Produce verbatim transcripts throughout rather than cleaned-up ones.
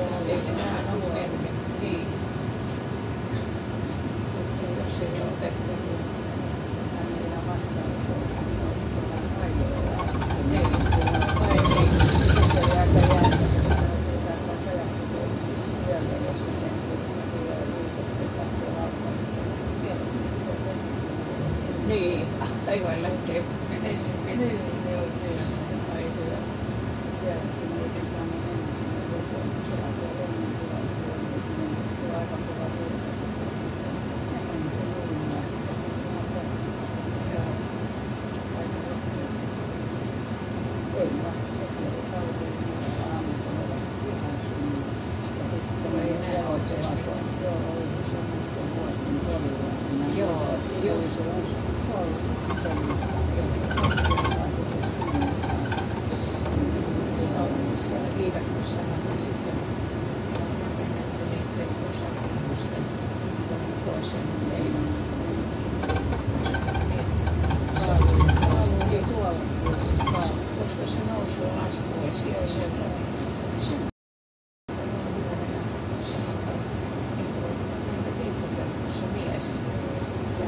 Ei se vähän ollut ennen. Niin. Jos ei ole otettu, niin hän ei ihan vastaan. Niin. Tai niin. Sitten jäätä jäätä. Niin, aivan lähtee. Menee sinne. Niin, ne on siellä. Ai hyvä. Sielläkin ei se saanut mennä sinne kokoon. Siellä on siellä lennontilaisia. Se on aika kova tuossa. Ja meni se nurin ja sitten ihan perästä. Joo. Aika hyvä. Ei vasta se kuoli kauteen. Aamupuolella ihan sunni. Ja sitten se ei enää oikeasti. Joo, oli se musta vuoden torilla. Joo, se oli se uusi. Siellä viidakossa ja sitten rakennettu niiden osan ihmisten toisen meidän saavuja tuolla, koska se nousu on laskuisia ja sieltä se mies ja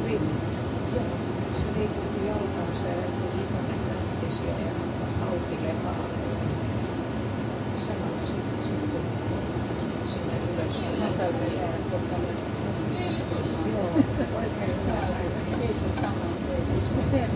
se liikutti jalkansa ja likainen näytti siellä ja auki lemaa. Samalla sitten sitten sinne ylös. Mä täytyy jäädä kohta nyt. Joo, oikein hyvä päivä. Kiitos samoin teille.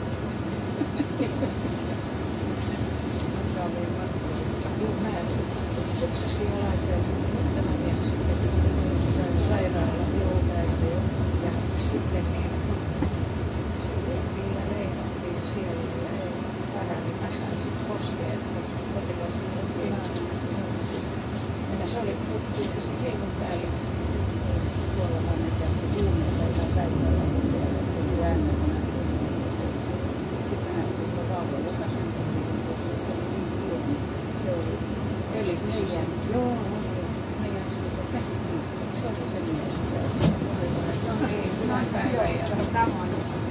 Joo, mä kutsusin jo laitteelta tämä mies sitten sairaalaan joulupäivä ja sitten niin se vietiin ja leikattiin siellä ja ei parani. Mä sain sitten hosteet potilaisiin oikein. Ja se oli puttu se heikon päälle. Tuolla vaan ne käytti huumeita ihan päivällä siellä. Se ääntä kun nähtiin. Sitten nähtiin tuo vauva, joka syntyi koska se oli niin pieni. Se oli eli meidän. Joo, meidän käsikin. Se oli se mies. No niin, hyvää päivää. Samoin.